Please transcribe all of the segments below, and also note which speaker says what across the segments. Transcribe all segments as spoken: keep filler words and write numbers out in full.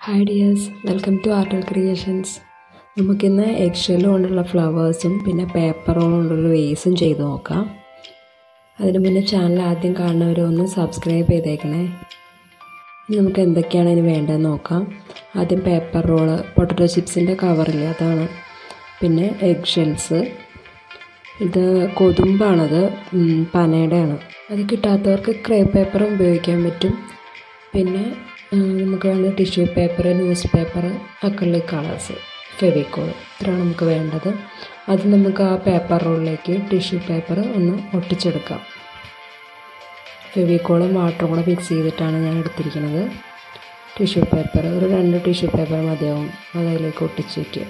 Speaker 1: Hi dears, welcome to Artal Creations. നമുക്കിന്ന് എഗ്ഷെൽ കൊണ്ടുള്ള ഫ്ലവേഴ്സും പിന്നെ പേപ്പർ കൊണ്ടുള്ള വേസും ചെയ്ത് നോക്കാം. അതിന് മുന്നേ ചാനൽ ആദ്യം കാണുന്നവരൊന്ന് സബ്സ്ക്രൈബ് ചെയ്തേക്കണേ. ഇനി നമുക്ക് എന്തൊക്കെയാണ് ഇതിന് വേണ്ടതെന്ന് നോക്കാം. ആദ്യം പേപ്പർ റോള്, പൊട്ടറ്റോ ചിപ്സിൻ്റെ കവറില്ല അതാണ്. പിന്നെ എഗ്ഷെൽസ്, ഇത് കൊതുമ്പാണത്, പനയുടെയാണ്. അത് കിട്ടാത്തവർക്ക് ക്രേ പേപ്പറും ഉപയോഗിക്കാൻ പറ്റും. പിന്നെ നമുക്ക് വേണ്ട tissue paper, newspaper, acrylic colours, Fevicol, ഇത്രയാണ് നമുക്ക് വേണ്ടത്. അത് നമുക്ക് ആ പേപ്പർ റോളിലേക്ക് ടിഷ്യൂ പേപ്പർ ഒന്ന് ഒട്ടിച്ചെടുക്കാം. ഫെവിക്കോളും വാട്ടറും കൂടെ മിക്സ് ചെയ്തിട്ടാണ് ഞാൻ എടുത്തിരിക്കുന്നത്. ടിഷ്യൂ പേപ്പർ ഒരു രണ്ട് ടിഷ്യൂ പേപ്പർ മതിയാവും, അതിലേക്ക് ഒട്ടിച്ച് വയ്ക്കുക.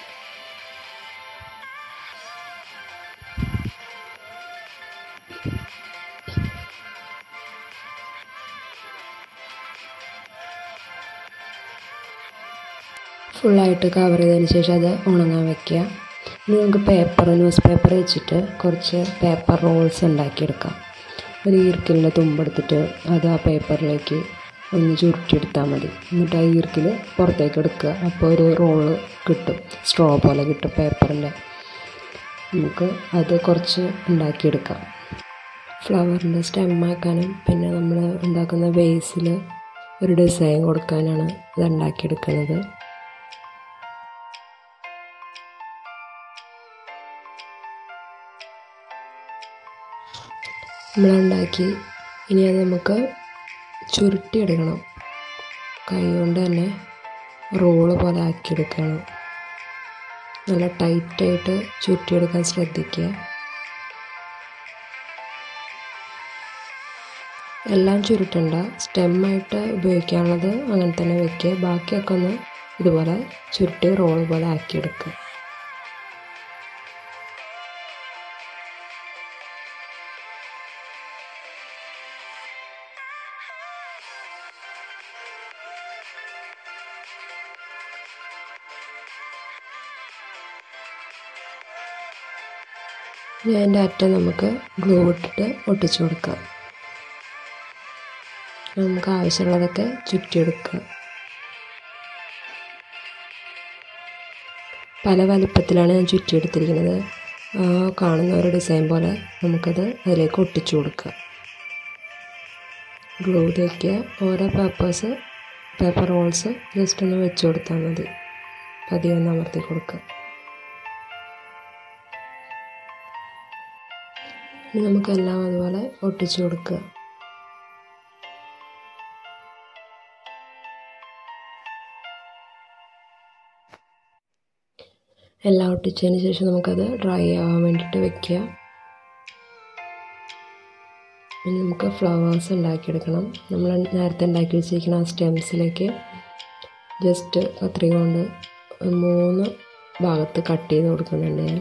Speaker 1: ഫുള്ളായിട്ട് കവർ ചെയ്തതിന് ശേഷം അത് ഉണങ്ങാൻ വയ്ക്കുക. ഇനി നമുക്ക് പേപ്പർ, ന്യൂസ് പേപ്പർ വെച്ചിട്ട് കുറച്ച് പേപ്പർ റോൾസ് ഉണ്ടാക്കിയെടുക്കാം. ഒരു ഈർക്കിലിൻ്റെ തുമ്പെടുത്തിട്ട് അത് ആ പേപ്പറിലേക്ക് ഒന്ന് ചുരുട്ടിയെടുത്താൽ മതി. എന്നിട്ട് ആ ഈർക്കിൽ പുറത്തേക്ക് എടുക്കുക. അപ്പോൾ ഒരു റോള് കിട്ടും, സ്ട്രോ പോലെ കിട്ടും പേപ്പറിൻ്റെ. നമുക്ക് അത് കുറച്ച് ഉണ്ടാക്കിയെടുക്കാം. ഫ്ലവറിൻ്റെ സ്റ്റെമ്മാക്കാനും പിന്നെ നമ്മൾ ഉണ്ടാക്കുന്ന വേസിൽ ഒരു ഡിസൈൻ കൊടുക്കാനാണ് ഇത് ഉണ്ടാക്കിയെടുക്കുന്നത്. നമ്മളുണ്ടാക്കി ഇനി അത് നമുക്ക് ചുരുട്ടിയെടുക്കണം. കൈ കൊണ്ട് തന്നെ റോള് പോലെ ആക്കിയെടുക്കണം. നല്ല ടൈറ്റായിട്ട് ചുരുട്ടിയെടുക്കാൻ ശ്രദ്ധിക്കുക. എല്ലാം ചുരുട്ടണ്ട, സ്റ്റെമ്മായിട്ട് ഉപയോഗിക്കാനുള്ളത് അങ്ങനെ തന്നെ വയ്ക്കുക. ബാക്കിയൊക്കെ ഒന്ന് ഇതുപോലെ ചുരുട്ടി റോള് പോലെ ആക്കിയെടുക്കുക. ഇനി അതിൻ്റെ അറ്റം നമുക്ക് ഗ്ലൂ ഇട്ടിട്ട് ഒട്ടിച്ചു കൊടുക്കാം. നമുക്ക് ആവശ്യമുള്ളതൊക്കെ ചുറ്റിയെടുക്കുക. പല വലിപ്പത്തിലാണ് ഞാൻ ചുറ്റിയെടുത്തിരിക്കുന്നത്. കാണുന്ന ഒരു ഡിസൈൻ പോലെ നമുക്കത് അതിലേക്ക് ഒട്ടിച്ചു കൊടുക്കുക. ഗ്ലൂ തേക്കുക. ഓരോ പേപ്പേഴ്സ് പേപ്പർ റോൾസ് ജസ്റ്റ് ഒന്ന് വെച്ച് കൊടുത്താൽ മതി. പതിയെ ഒന്ന് അമർത്തി കൊടുക്കുക. ഇനി നമുക്കെല്ലാം അതുപോലെ ഒട്ടിച്ചു കൊടുക്കുക. എല്ലാം ഒട്ടിച്ചതിന് ശേഷം നമുക്കത് ഡ്രൈ ആവാൻ വേണ്ടിയിട്ട് വെക്കുക. ഇനി നമുക്ക് ഫ്ലവേഴ്സ് ഉണ്ടാക്കിയെടുക്കണം. നമ്മൾ നേരത്തെ ഉണ്ടാക്കി വെച്ചിരിക്കുന്ന ആ സ്റ്റെംസിലേക്ക് ജസ്റ്റ് കത്രിക കൊണ്ട് മൂന്ന് ഭാഗത്ത് കട്ട് ചെയ്ത് കൊടുക്കുന്നുണ്ട് ഞാൻ.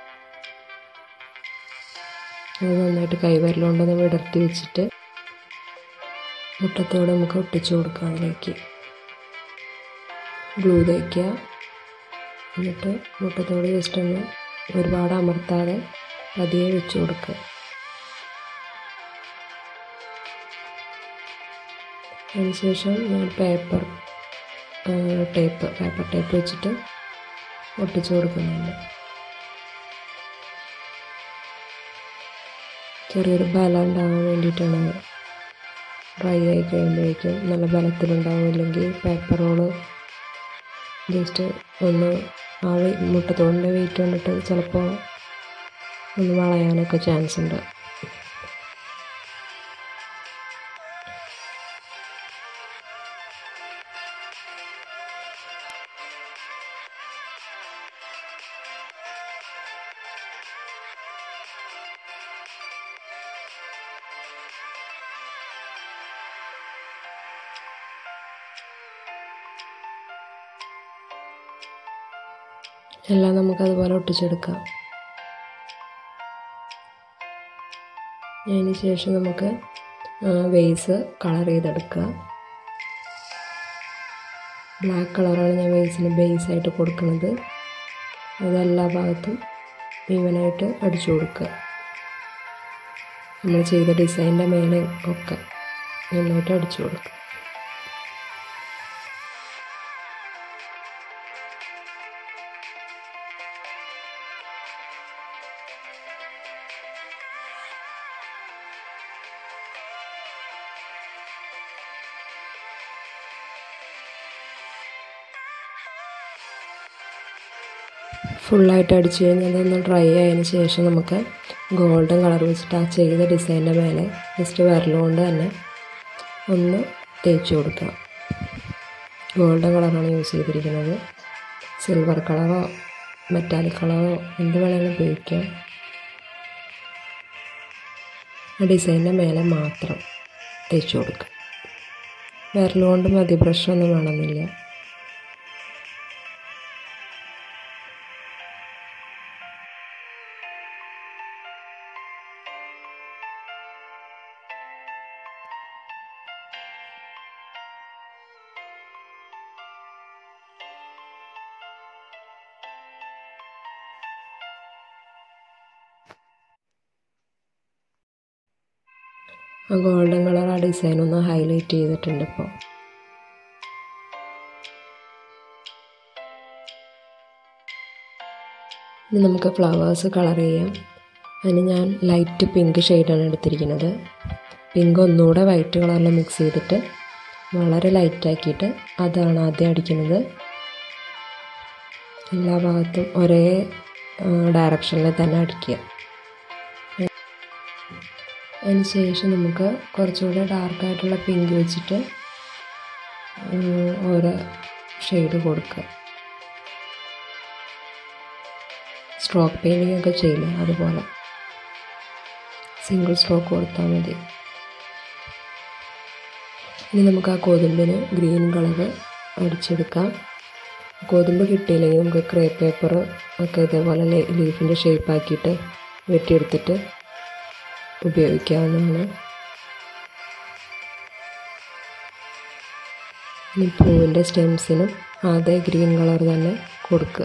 Speaker 1: അത് നന്നായിട്ട് കൈവിരലുകൊണ്ടൊന്ന് വിടർത്തി വെച്ചിട്ട് മുട്ടത്തോടെ നമുക്ക് ഒട്ടിച്ചു കൊടുക്കാം. അതിലേക്ക് ഗ്ലൂ തേക്കുക. എന്നിട്ട് മുട്ടത്തോട് ജസ്റ്റ് ഒന്ന് ഒരുപാട് അമർത്താതെ പതിയെ വെച്ച് കൊടുക്കുക. അതിനുശേഷം ഞാൻ പേപ്പർ ടേപ്പ് പേപ്പർ ടേപ്പ് വെച്ചിട്ട് ഒട്ടിച്ചു കൊടുക്കുന്നുണ്ട്. ചെറിയൊരു ബലം ഉണ്ടാകാൻ വേണ്ടിയിട്ടാണ്. ഡ്രൈ ആയി കഴിയുമ്പോഴേക്കും നല്ല ബലത്തിലുണ്ടാവും. ഇല്ലെങ്കിൽ പേപ്പർ റോള് ജസ്റ്റ് ഒന്ന് ആ മുട്ടത്തോടിൻ്റെ വെയിറ്റ് കണ്ടിട്ട് ചിലപ്പോൾ ഒന്ന് വളയാനൊക്കെ ചാൻസ് ഉണ്ട്. എല്ലാം നമുക്കതുപോലെ ഒട്ടിച്ചെടുക്കാം. അതിന് ശേഷം നമുക്ക് വേസ് കളർ ചെയ്തെടുക്കുക. ബ്ലാക്ക് കളറാണ് ഞാൻ വേസിന് ബേസായിട്ട് കൊടുക്കുന്നത്. അതെല്ലാ ഭാഗത്തും ഈവനായിട്ട് അടിച്ചു കൊടുക്കുക. നമ്മൾ ചെയ്ത ഡിസൈനിൻ്റെ മേലെ ഒക്കെ നന്നായിട്ട് അടിച്ചു കൊടുക്കുക. ഫുള്ളായിട്ട് അടിച്ച് കഴിഞ്ഞാൽ അതൊന്ന് ഡ്രൈ ആയതിന് ശേഷം നമുക്ക് ഗോൾഡൻ കളർ വെച്ചിട്ട് ആ ചെയ്ത ഡിസൈനിൻ്റെ മേലെ ജസ്റ്റ് വിരലുകൊണ്ട് തന്നെ ഒന്ന് തേച്ച് കൊടുക്കുക. ഗോൾഡൻ കളറാണ് യൂസ് ചെയ്തിരിക്കുന്നത്. സിൽവർ കളറോ മെറ്റാലിക് കളറോ എന്ത് വേണമെങ്കിലും ഉപയോഗിക്കാം. ആ ഡിസൈനിൻ്റെ മേലെ മാത്രം തേച്ച് കൊടുക്കുക. വിരലുകൊണ്ട് മതി, ബ്രഷൊന്നും വേണമെന്നില്ല. ആ ഗോൾഡൻ കളർ ആ ഡിസൈൻ ഒന്ന് ഹൈലൈറ്റ് ചെയ്തിട്ടുണ്ട്. ഇപ്പോൾ ഇനി നമുക്ക് ഫ്ലവേഴ്സ് കളർ ചെയ്യാം. അതിന് ഞാൻ ലൈറ്റ് പിങ്ക് ഷെയ്ഡാണ് എടുത്തിരിക്കുന്നത്. പിങ്ക് ഒന്നുകൂടെ വൈറ്റ് കളറിൽ മിക്സ് ചെയ്തിട്ട് വളരെ ലൈറ്റാക്കിയിട്ട് അതാണ് ആദ്യം അടിക്കുന്നത്. എല്ലാ ഭാഗത്തും ഒരേ ഡയറക്ഷനിൽ തന്നെ അടിക്കുക. അതിന് ശേഷം നമുക്ക് കുറച്ചുകൂടെ ഡാർക്കായിട്ടുള്ള പിങ്ക് വെച്ചിട്ട് ഓരോ ഷെയ്ഡ് കൊടുക്കുക. സ്ട്രോക്ക് പെയിൻറ്റിംഗ് ഒക്കെ ചെയ്യില്ല, അതുപോലെ സിംഗിൾ സ്ട്രോക്ക് കൊടുത്താൽ മതി. ഇനി നമുക്ക് ആ കോതുമ്പിന് ഗ്രീൻ കളർ അടിച്ചെടുക്കാം. കോതുമ്പ് കിട്ടിയില്ലെങ്കിൽ നമുക്ക് ക്രേപ്പ് പേപ്പർ ഒക്കെ ഇതേപോലെ ലീഫിൻ്റെ ഷേപ്പാക്കിയിട്ട് വെട്ടിയെടുത്തിട്ട് ഉപയോഗിക്കാവുന്നതാണ്. ഇനി പൂവിൻ്റെ സ്റ്റെംസിനും അതേ ഗ്രീൻ കളർ തന്നെ കൊടുക്കുക.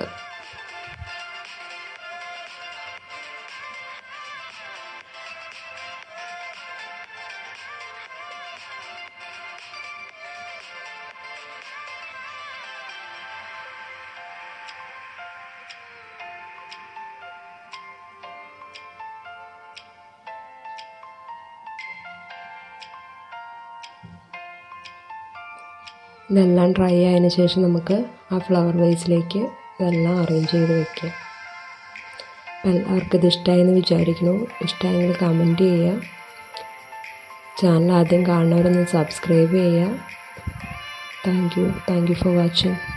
Speaker 1: ഇതെല്ലാം ഡ്രൈ ആയതിന് ശേഷം നമുക്ക് ആ ഫ്ലവർ വേസിലേക്ക് ഇതെല്ലാം അറേഞ്ച് ചെയ്ത് വയ്ക്കാം. അപ്പം എല്ലാവർക്കും ഇത് ഇഷ്ടമായെന്ന് വിചാരിക്കുന്നു. ഇഷ്ടമായെങ്കിൽ കമൻറ്റ് ചെയ്യുക. ചാനൽ ആദ്യം കാണുന്നവരൊന്ന് സബ്സ്ക്രൈബ് ചെയ്യുക. Thank you thank you for watching.